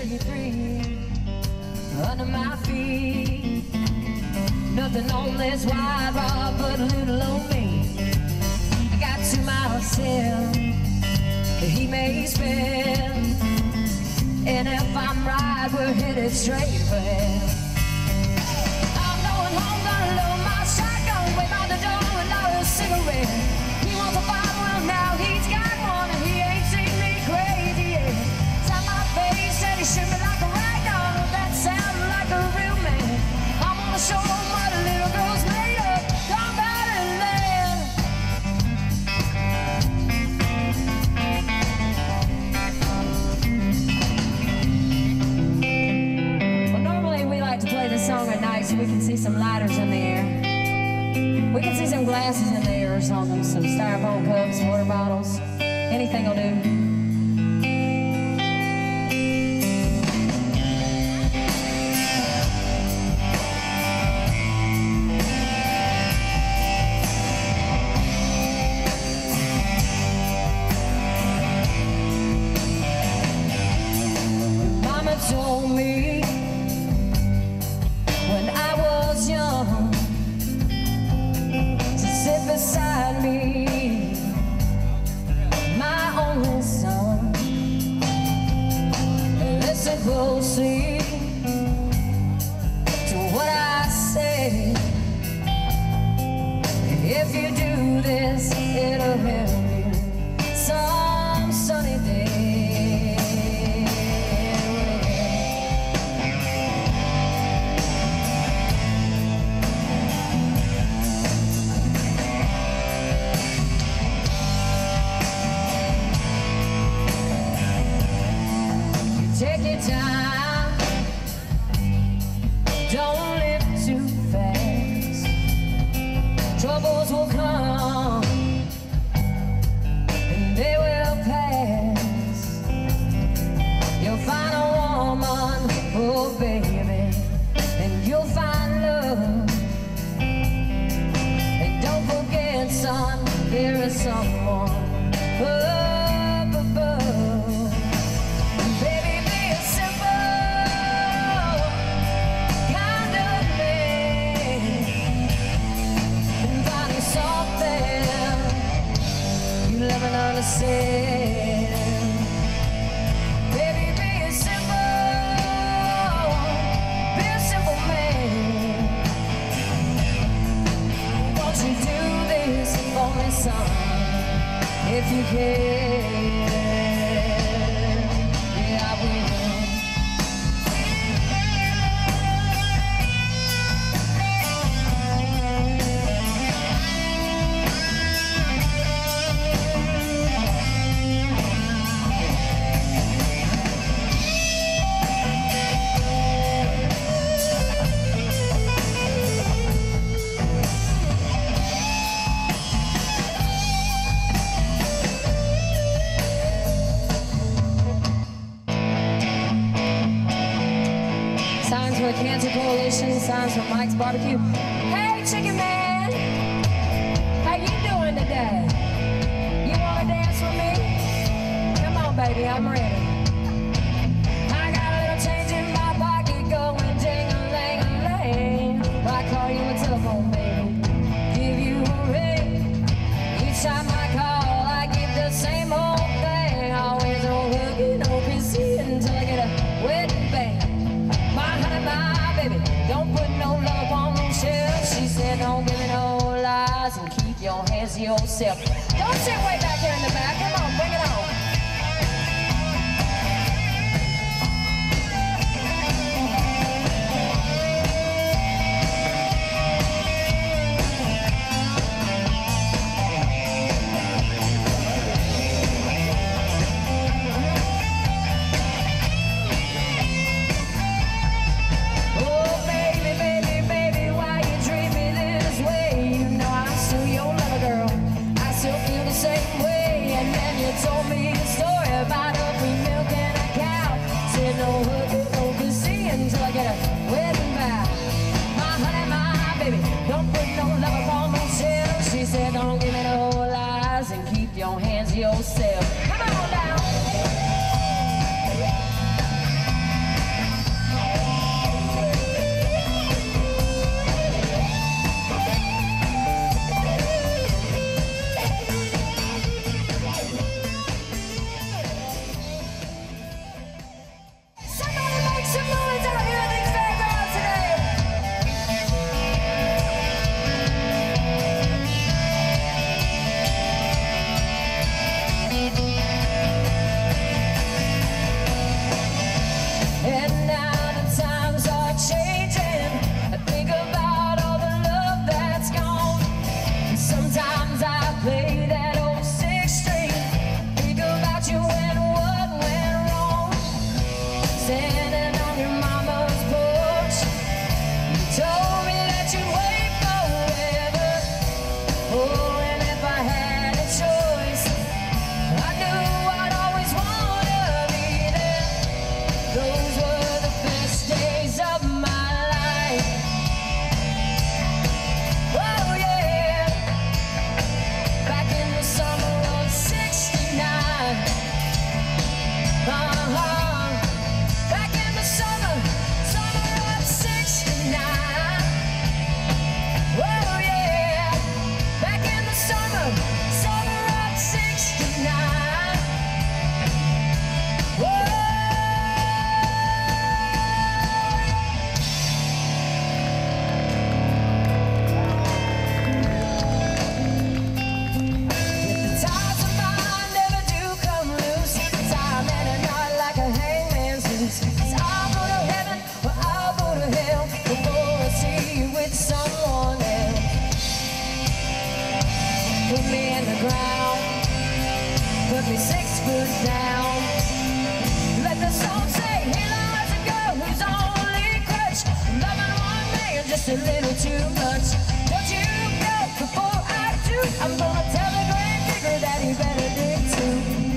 33 under my feet. Nothing on this wide rock but a little on me. I got 2 miles still that he may spend, and if I'm right, we're headed straight for hell. I'm going home, gonna load my shotgun, wave out the door and light a cigarette. He wants a bottle, well now he's got one, and he ain't seen me crazy yet. Tap my face, said he should be like a rag doll. That sounded like a real man. I'm gonna show him what a little girl's made of. Come back and land. Well, normally we like to play this song at night so we can see some lighters in the air. We can see some glasses in the air or something, some styrofoam cups, water bottles, anything will do. Mama told me when I was young to sit beside me, my only son, and listen closely to what I say. If you do this, it'll help you some sunny day. Take your time, don't live too fast. Troubles will come and they will pass. You'll find a woman, oh baby, and you'll find love. And don't forget, son, there is someone up above. Baby, be a simple kind of man and find you something you love and understand. Baby, be a simple man. Won't you do this for me, son, if you can? Yeah, I will. Signs for the Cancer Coalition, signs for Mike's Barbecue. Hey, Chicken Man, how you doing today? You wanna dance with me? Come on, baby, I'm ready. I got a little change in my pocket going ding-a-ling-a-ling. I call you a telephone, baby, give you a ring. Each time I call, I give the same old thing. Always no hooky, no kissy until I get a wedding bang. My honey, my baby, don't put no love on no shelf. She said, don't give me no lies and keep your hands to yourself. Don't sit way back here in the back. Come on, bring it on. Oh, baby, baby, baby, why you treat me this way? You know I'm still your lover, girl. I still feel the same way. And then you told me a story about a free milk and a cow. Said no hooky, no kissy until I get a wedding vow. My honey, my baby, don't put no love upon no shelf. She said, don't give me no lies and keep your hands to yourself. Come on down. Put me in the ground, put me 6 foot down. Let the song say, hey, lies a girl who's only crutch, loving one man just a little too much. Don't you go before I do. I'm gonna tell the grave digger that he better dig too.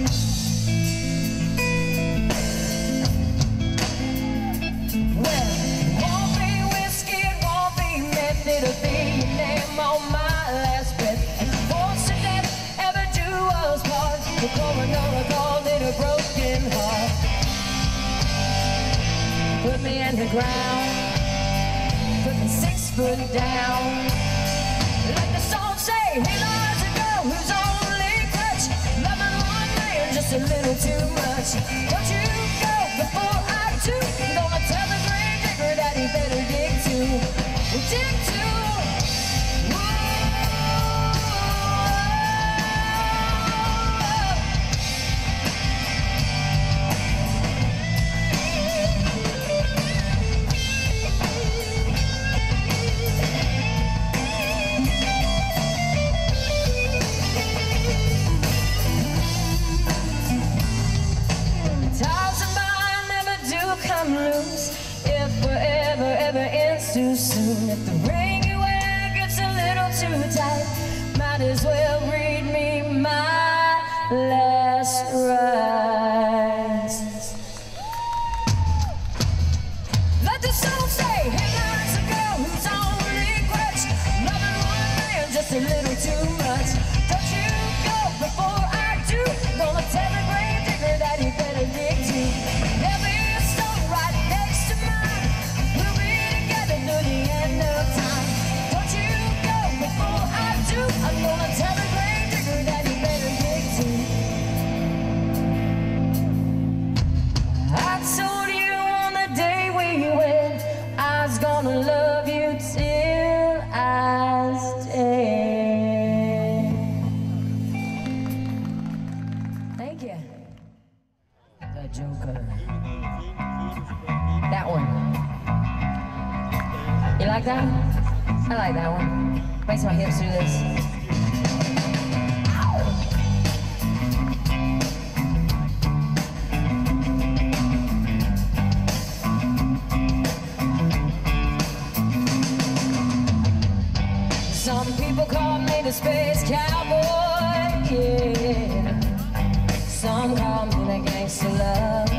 Well, it won't be whiskey, it won't be meth, it'll be your name on my last breath. And force to death ever do us part. The coroner called it a broken heart. Put me in the ground, put me 6 foot down. Like the song say, hey, lies a girl who's only crutch, loving one man just a little too much. Don't you go before I do. I'm gonna tell the grave digger that he better dig too. Dig too. If forever ever ends too soon, if the ring you wear gets a little too tight, might as well read me my last rites. Let the song say, hey, lies a girl who's only crutch, loving one man just a little too much. Don't you go before I do. Gonna tell the grave digger that he better dig too. I'm gonna tell the grave digger that he better dig too. I told you on the day we went, I was gonna love you till I stay. Thank you. The Joker. That one. You like that? I like that one. Makes my hips do this. Some people call me the space cowboy, yeah. Some call me the gangster love.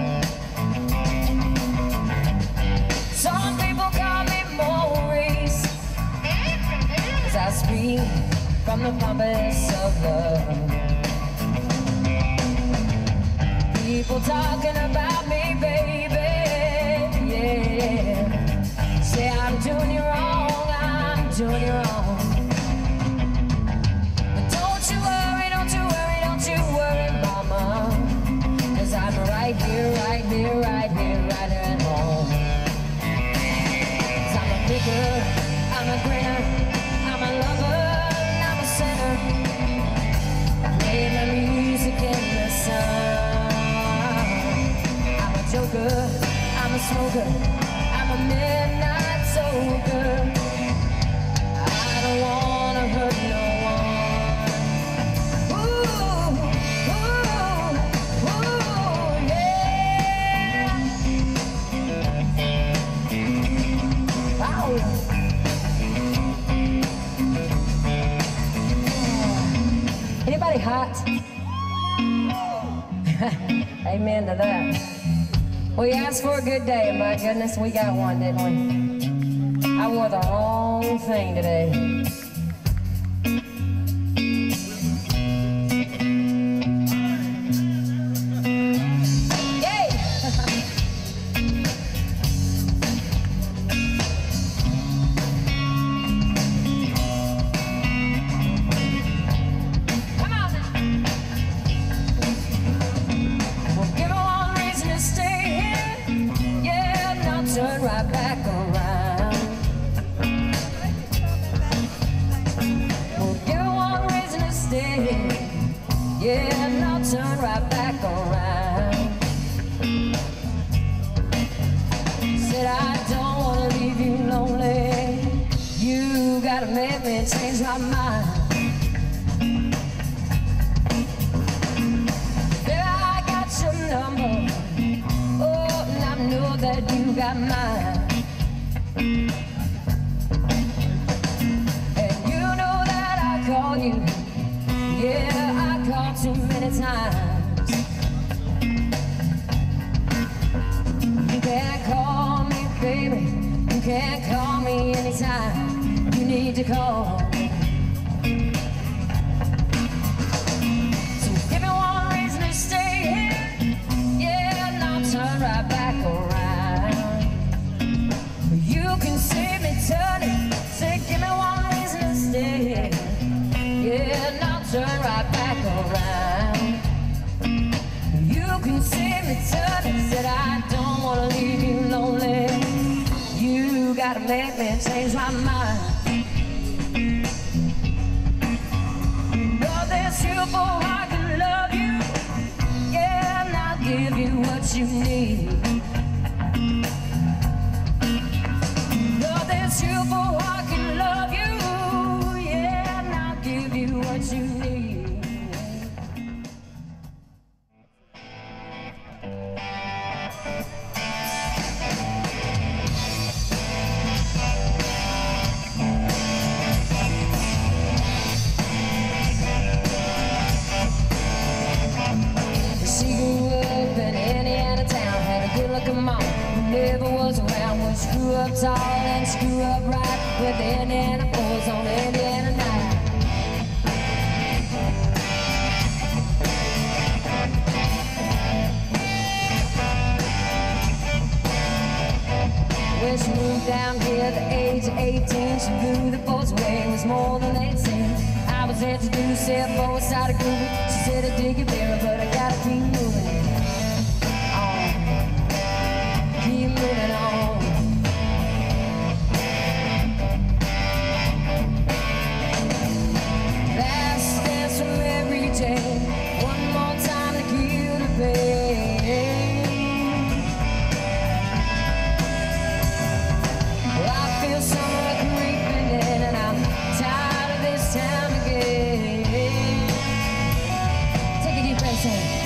Some people call me Maurice, as I speak from the purpose of love. People talking about me, baby, yeah. Say I'm doing you wrong, I'm doing you wrong. But don't you worry, don't you worry, don't you worry, mama, 'cause I'm right here, right here, right here, right here at home. 'Cause I'm a picker, I'm a grinner, I'm a lover, I'm a sinner. Play the music in the sun. I'm a joker, I'm a smoker, I'm a midnight soaker. I don't wanna hurt no one. Ooh, ooh, ooh, yeah. Wow. Anybody hot? Amen to that. We asked for a good day, and my goodness, we got one, didn't we? I wore the wrong thing today. Yay! Come on now. Well, give me one reason to stay here. Yeah, now turn right back around. Well, give me one reason to stay here. Yeah, now turn right back around. Said I don't wanna leave you lonely. You gotta make me change my mind. call you. Yeah, I called too many times. You can't call me, baby. You can't call me anytime you need to call. So give me one reason to stay here. Yeah, and I'll turn right back around. You can see me turning. Say, give me one reason to stay here. Yeah, and I'll turn right back around. You can see me turning. Said I don't wanna leave you lonely. You gotta make me change my mind. Nothing's here for I can love you. Yeah, and I'll give you what you need. Nothing's here for I can love you. Yeah, and I'll give you what you need. Never was around, was screw up tall and screw up right with the Indiana boys on the Indiana night. When she moved down here at the age of 18, she blew the boys away, it was more than they'd seen. I was introduced, said boys started grooving. She said I dig it there, but I gotta keep moving. Keep moving on. Last dance from every day. One more time to kill the pain. Well, I feel summer creeping in, and I'm tired of this town again. Take a deep breath in.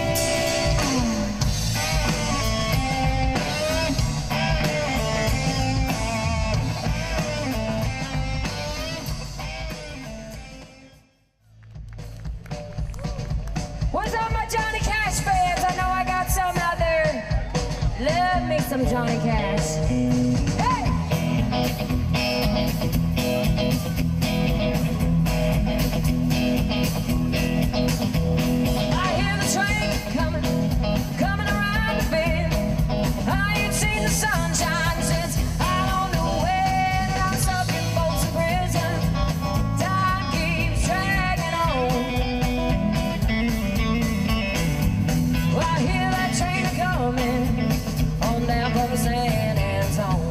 What's up, my Johnny Cash fans? I know I got some out there. Love me some Johnny Cash. Hey! I hear the train coming around the bend. I ain't seen the sunshine since out on the way. And I'm stuck in Folsom Prison. Time keeps dragging on. I hear that train coming on down from San Antonio.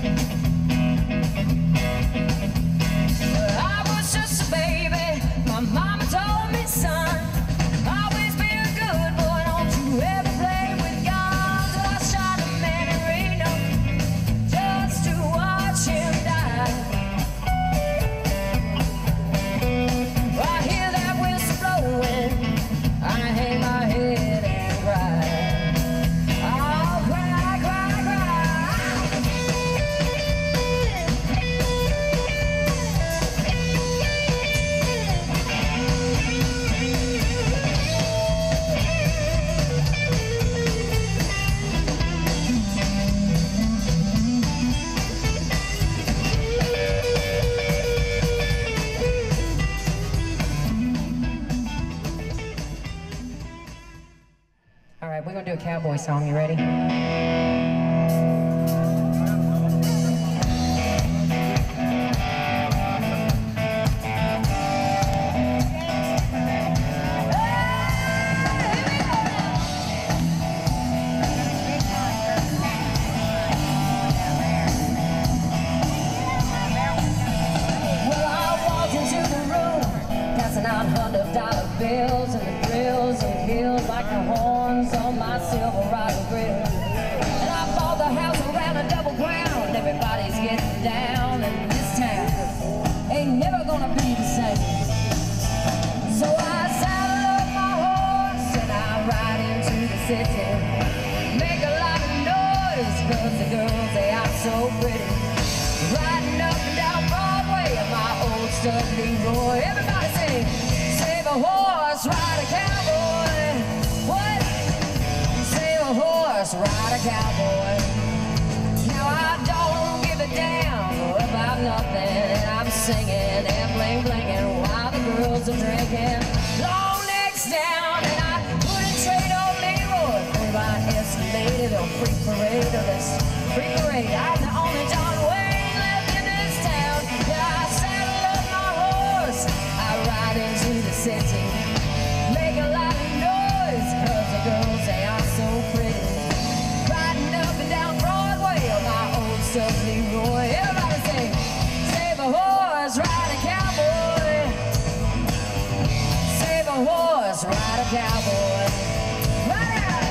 I was just a baby. My mama told me, son, always be a good boy. Don't you ever play with guns. I shot a man in Reno just to watch him die. I hear that whistle blowing. I hang my head and cry. I'll cry, cry, cry. All right, we're gonna do a cowboy song. You ready? Well, I walked into the room, passing out $100 bills and the thrills and hills like the horns on my Silverado grill. And I bought the house around a double ground. Everybody's getting down in this town. Ain't never gonna be the same. So I saddle up my horse and I ride into the city. Make a lot of noise 'cause the girls, they are so pretty. Riding up and down Broadway in my old stuff Leroy. Everybody sing. Save a horse, ride a cowboy. What? Save a horse, ride a cowboy. Now I don't give a damn about nothing. I'm singing and bling blinging while the girls are drinking. Long necks down and I wouldn't trade old Leroy for my escalated or free parade or this free parade. I'm the only John Wayne left in this town. Yeah, I saddle up my horse, I ride into the city, make a lot of noise, cause the girls, they are so pretty. Riding up and down Broadway on my old stuff Leroy. Everybody say, save a horse, ride a cowboy. Save a horse, ride a cowboy. Ride out!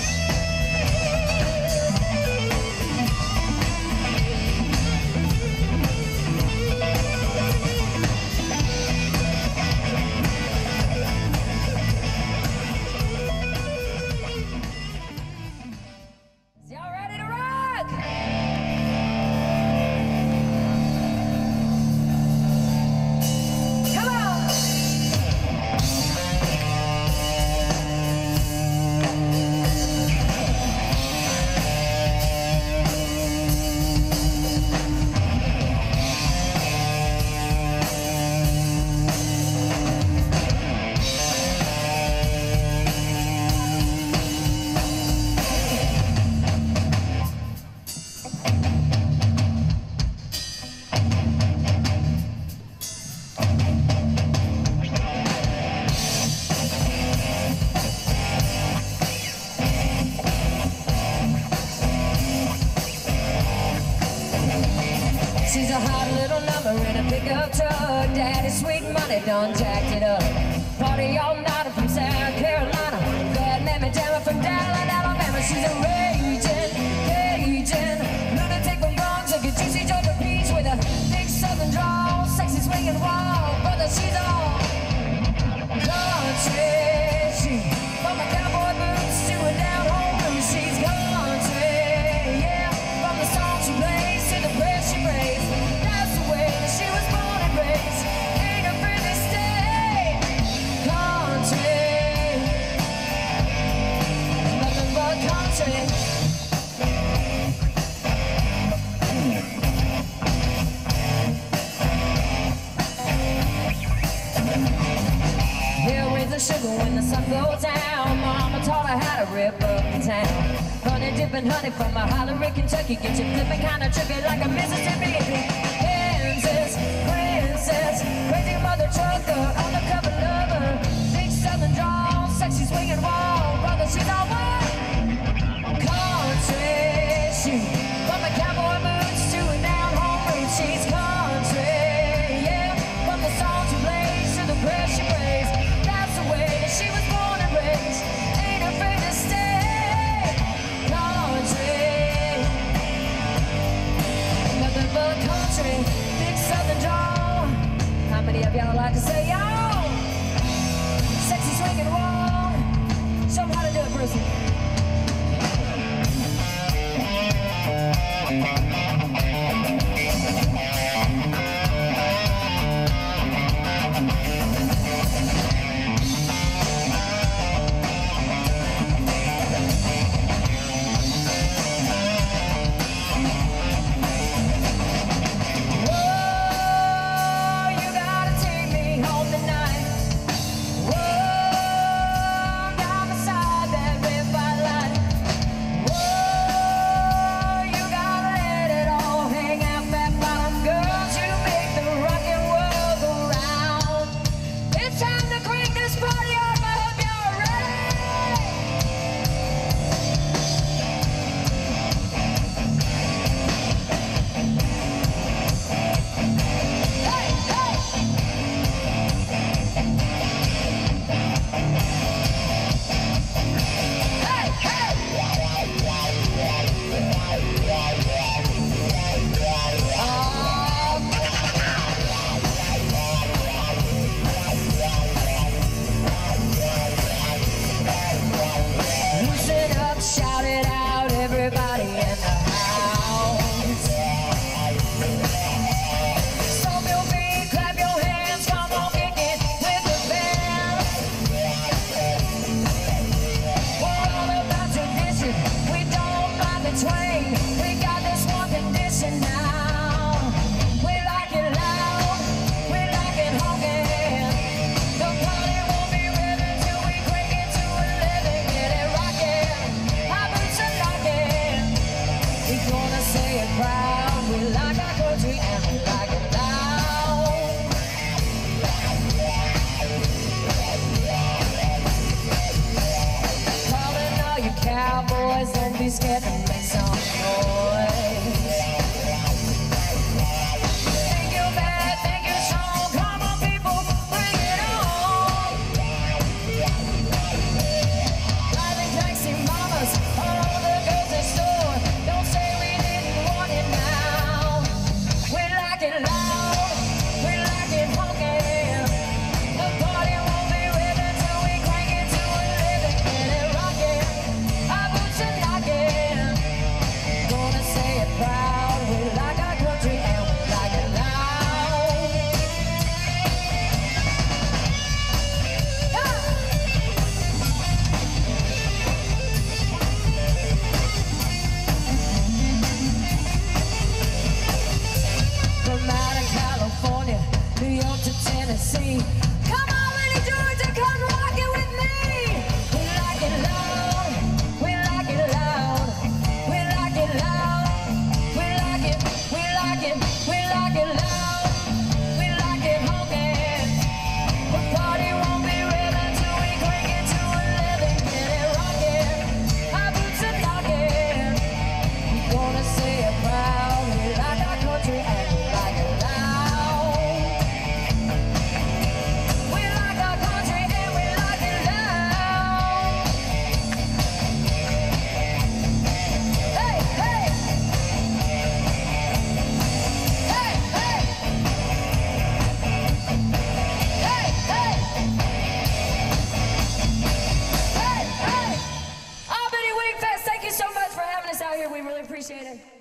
Y'all ready to rock? Come on! She's a hot little number in a pickup truck. Daddy sweet money done jacked it up. Party all night from South Carolina. Bad mammy jammer from Dallas, Alabama. She's a raging, Cajun lunatic from Bronx. A good juicy Georgia peach with a big southern drawl. Sexy swinging wild, brother, she's all country. She from the cowboy boots to a down home blues. She's country, yeah. From the song she plays to the prayer she prays. That's the way that she was born and raised. Ain't afraid to stay country. Nothing but country. Here with the sugar when the sun goes down. Mama taught her how to rip up the town. Honey dipping honey from a Hollery, Kentucky. Get you flipping kind of tricky like a Mississippi. Kansas, princess, crazy mother trucker, undercover lover, big southern drawl, sexy swinging wall, brother, she's all what? Country. She from the cowboy boots to a down home roots. She's country, yeah. From the songs she plays to the prayer she prays. That's the way that she was born and raised. Ain't afraid to stay country. Nothing but country. appreciate it.